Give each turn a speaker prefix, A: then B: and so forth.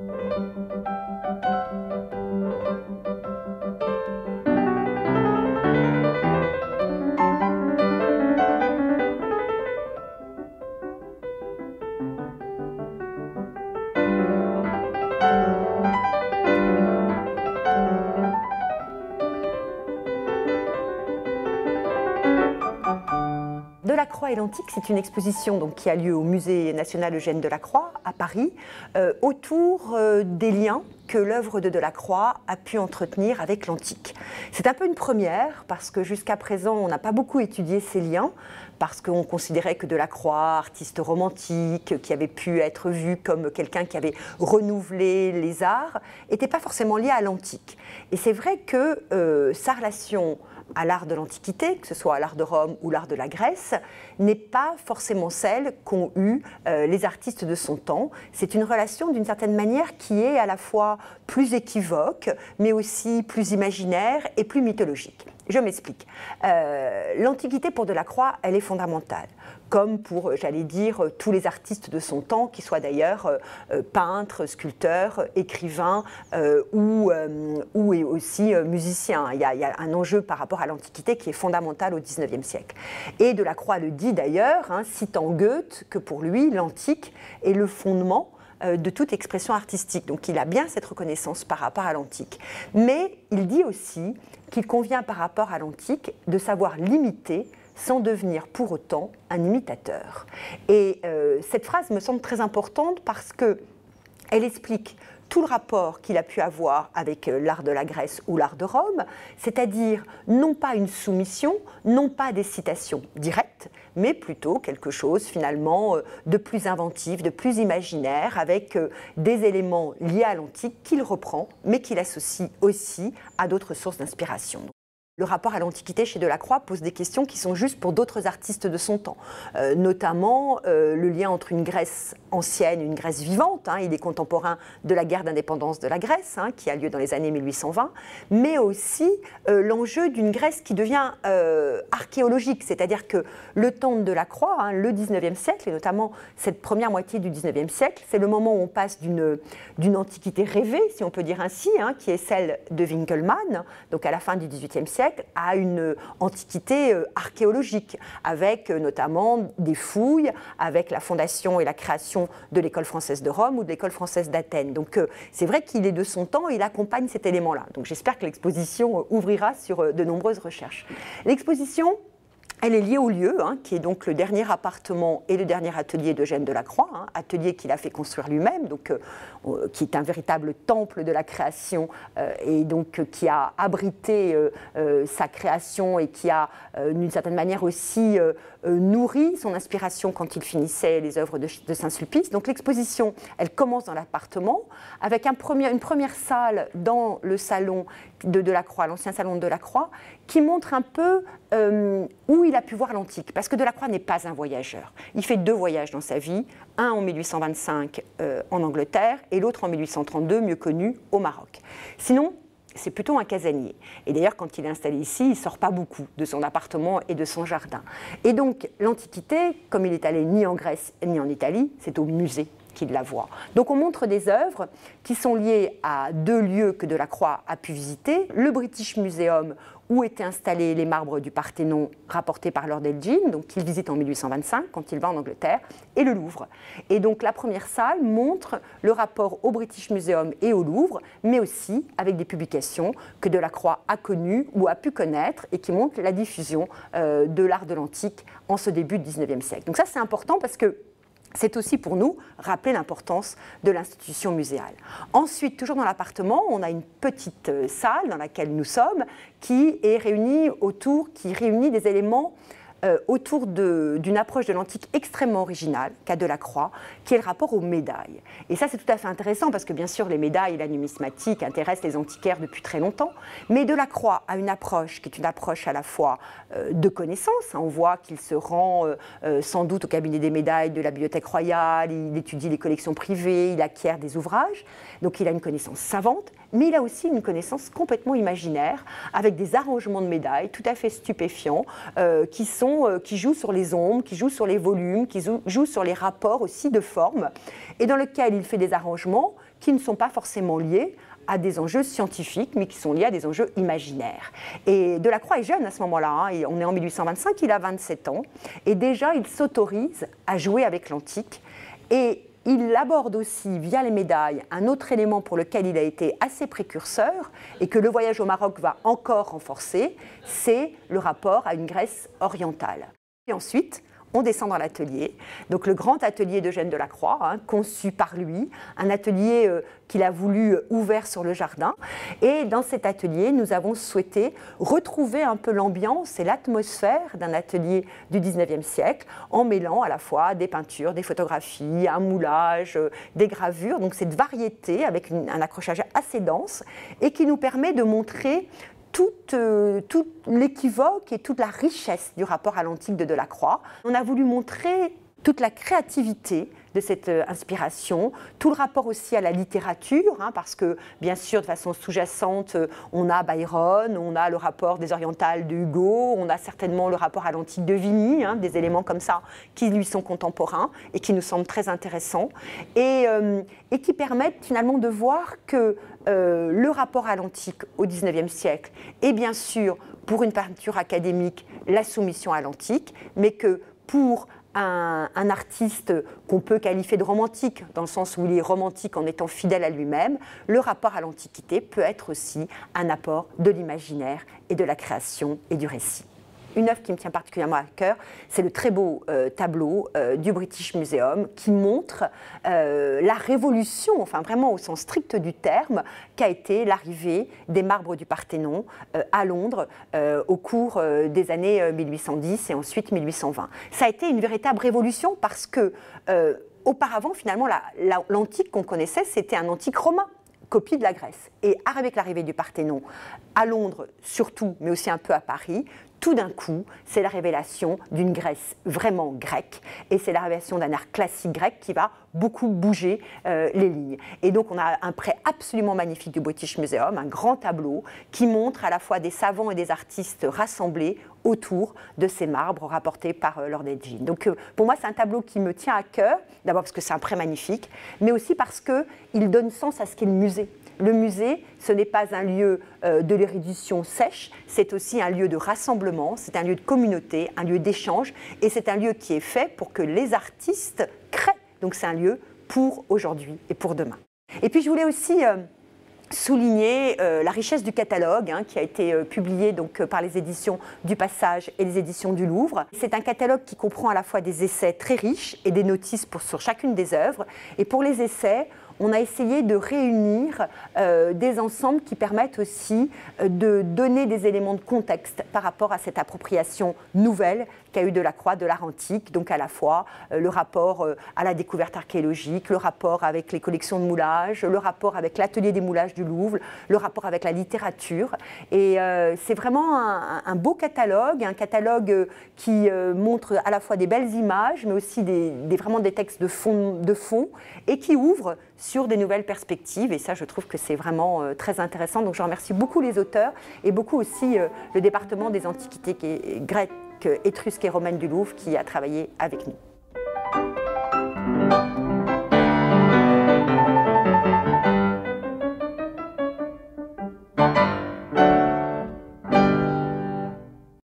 A: Delacroix et l'Antique, c'est une exposition donc, qui a lieu au Musée national Eugène Delacroix à Paris, autour des liens que l'œuvre de Delacroix a pu entretenir avec l'Antique. C'est un peu une première, parce que jusqu'à présent, on n'a pas beaucoup étudié ces liens, parce qu'on considérait que Delacroix, artiste romantique, qui avait pu être vu comme quelqu'un qui avait renouvelé les arts, n'était pas forcément lié à l'Antique. Et c'est vrai que sa relation à l'art de l'Antiquité, que ce soit à l'art de Rome ou l'art de la Grèce, n'est pas forcément celle qu'ont eue les artistes de son temps. C'est une relation d'une certaine manière qui est à la fois plus équivoque, mais aussi plus imaginaire et plus mythologique. Je m'explique. L'Antiquité pour Delacroix, elle est fondamentale, comme pour, j'allais dire, tous les artistes de son temps, qui soient d'ailleurs peintres, sculpteurs, écrivains ou aussi musiciens. Il y a un enjeu par rapport à l'Antiquité qui est fondamental au XIXe siècle. Et Delacroix le dit d'ailleurs, citant Goethe, que pour lui, l'Antique est le fondement de toute expression artistique. Donc il a bien cette reconnaissance par rapport à l'Antique. Mais il dit aussi qu'il convient par rapport à l'Antique de savoir limiter sans devenir pour autant un imitateur. Et cette phrase me semble très importante parce qu'elle explique tout le rapport qu'il a pu avoir avec l'art de la Grèce ou l'art de Rome, c'est-à-dire non pas une soumission, non pas des citations directes, mais plutôt quelque chose finalement de plus inventif, de plus imaginaire, avec des éléments liés à l'Antique qu'il reprend, mais qu'il associe aussi à d'autres sources d'inspiration. Le rapport à l'Antiquité chez Delacroix pose des questions qui sont justes pour d'autres artistes de son temps, notamment le lien entre une Grèce ancienne et une Grèce vivante. Il est contemporain de la guerre d'indépendance de la Grèce, qui a lieu dans les années 1820, mais aussi l'enjeu d'une Grèce qui devient archéologique, c'est-à-dire que le temps de Delacroix, le 19e siècle, et notamment cette première moitié du 19e siècle, c'est le moment où on passe d'une antiquité rêvée, si on peut dire ainsi, qui est celle de Winckelmann, donc à la fin du 18e siècle, à une antiquité archéologique, avec notamment des fouilles, avec la fondation et la création de l'école française de Rome ou de l'école française d'Athènes. Donc c'est vrai qu'il est de son temps et il accompagne cet élément-là. Donc j'espère que l'exposition ouvrira sur de nombreuses recherches. L'exposition, elle est liée au lieu, qui est donc le dernier appartement et le dernier atelier d'Eugène Delacroix, atelier qu'il a fait construire lui-même, donc qui est un véritable temple de la création et donc qui a abrité sa création et qui a d'une certaine manière aussi nourri son inspiration quand il finissait les œuvres de Saint-Sulpice. Donc l'exposition, elle commence dans l'appartement avec une première salle dans le salon de Delacroix, l'ancien salon de Delacroix, qui montre un peu où il a pu voir l'Antique, parce que Delacroix n'est pas un voyageur. Il fait 2 voyages dans sa vie, un en 1825 en Angleterre et l'autre en 1832, mieux connu, au Maroc. Sinon, c'est plutôt un casanier. Et d'ailleurs, quand il est installé ici, il ne sort pas beaucoup de son appartement et de son jardin. Et donc, l'Antiquité, comme il est allé ni en Grèce ni en Italie, c'est au musée qu'il la voit. Donc on montre des œuvres qui sont liées à 2 lieux que Delacroix a pu visiter, le British Museum, où étaient installés les marbres du Parthénon rapportés par Lord Elgin, donc qu'il visite en 1825 quand il va en Angleterre, et le Louvre. Et donc la première salle montre le rapport au British Museum et au Louvre, mais aussi avec des publications que Delacroix a connues ou a pu connaître et qui montrent la diffusion de l'art de l'Antique en ce début du XIXe siècle. Donc ça c'est important parce que c'est aussi pour nous rappeler l'importance de l'institution muséale. Ensuite, toujours dans l'appartement, on a une petite salle dans laquelle nous sommes qui réunit des éléments autour d'une approche de l'Antique extrêmement originale qu'a Delacroix, qui est le rapport aux médailles. Et ça, c'est tout à fait intéressant parce que, bien sûr, les médailles et la numismatique intéressent les antiquaires depuis très longtemps, mais Delacroix a une approche qui est une approche à la fois de connaissance. On voit qu'il se rend sans doute au cabinet des médailles de la Bibliothèque royale, il étudie les collections privées, il acquiert des ouvrages, donc il a une connaissance savante, mais il a aussi une connaissance complètement imaginaire, avec des arrangements de médailles tout à fait stupéfiants, qui jouent sur les ombres, qui jouent sur les volumes, qui jouent sur les rapports aussi de forme, et dans lequel il fait des arrangements qui ne sont pas forcément liés à des enjeux scientifiques, mais qui sont liés à des enjeux imaginaires. Et Delacroix est jeune à ce moment-là, hein, on est en 1825, il a 27 ans, et déjà il s'autorise à jouer avec l'antique, et il aborde aussi, via les médailles, un autre élément pour lequel il a été assez précurseur, et que le voyage au Maroc va encore renforcer, c'est le rapport à une Grèce orientale. Et ensuite, on descend dans l'atelier, donc le grand atelier d'Eugène Delacroix, hein, conçu par lui, un atelier qu'il a voulu ouvert sur le jardin. Et dans cet atelier, nous avons souhaité retrouver un peu l'ambiance et l'atmosphère d'un atelier du 19e siècle, en mêlant à la fois des peintures, des photographies, un moulage, des gravures, donc cette variété avec un accrochage assez dense, et qui nous permet de montrer tout l'équivoque et toute la richesse du rapport à l'antique de Delacroix. On a voulu montrer toute la créativité de cette inspiration, tout le rapport aussi à la littérature, hein, parce que bien sûr de façon sous-jacente, on a Byron, on a le rapport des orientales de Hugo, on a certainement le rapport à l'antique de Vigny, hein, des éléments comme ça qui lui sont contemporains et qui nous semblent très intéressants et qui permettent finalement de voir que le rapport à l'antique au XIXe siècle est bien sûr pour une peinture académique la soumission à l'antique, mais que pour un artiste qu'on peut qualifier de romantique, dans le sens où il est romantique en étant fidèle à lui-même, le rapport à l'Antiquité peut être aussi un apport de l'imaginaire et de la création et du récit. Une œuvre qui me tient particulièrement à cœur, c'est le très beau tableau du British Museum qui montre la révolution, enfin vraiment au sens strict du terme, qu'a été l'arrivée des marbres du Parthénon à Londres au cours des années 1810 et ensuite 1820. Ça a été une véritable révolution parce que auparavant, finalement, l'antique qu'on connaissait, c'était un antique romain, copie de la Grèce. Et avec l'arrivée du Parthénon à Londres surtout, mais aussi un peu à Paris, tout d'un coup, c'est la révélation d'une Grèce vraiment grecque, et c'est la révélation d'un art classique grec qui va beaucoup bouger les lignes. Et donc on a un prêt absolument magnifique du British Museum, un grand tableau qui montre à la fois des savants et des artistes rassemblés autour de ces marbres rapportés par Lord Elgin. Donc pour moi c'est un tableau qui me tient à cœur, d'abord parce que c'est un prêt magnifique, mais aussi parce qu'il donne sens à ce qu'est le musée. Le musée, ce n'est pas un lieu de l'érudition sèche, c'est aussi un lieu de rassemblement, c'est un lieu de communauté, un lieu d'échange, et c'est un lieu qui est fait pour que les artistes créent. Donc c'est un lieu pour aujourd'hui et pour demain. Et puis je voulais aussi souligner la richesse du catalogue qui a été publié donc, par les éditions du Passage et les éditions du Louvre. C'est un catalogue qui comprend à la fois des essais très riches et des notices sur chacune des œuvres. Et pour les essais, on a essayé de réunir des ensembles qui permettent aussi de donner des éléments de contexte par rapport à cette appropriation nouvelle qu'a eu Delacroix de l'art antique, donc à la fois le rapport à la découverte archéologique, le rapport avec les collections de moulage, le rapport avec l'atelier des moulages du Louvre, le rapport avec la littérature. Et c'est vraiment un beau catalogue, un catalogue qui montre à la fois des belles images, mais aussi vraiment des textes de fond et qui ouvre sur des nouvelles perspectives, et ça je trouve que c'est vraiment très intéressant. Donc je remercie beaucoup les auteurs et beaucoup aussi le département des antiquités grecques, étrusques et romaines du Louvre qui a travaillé avec nous.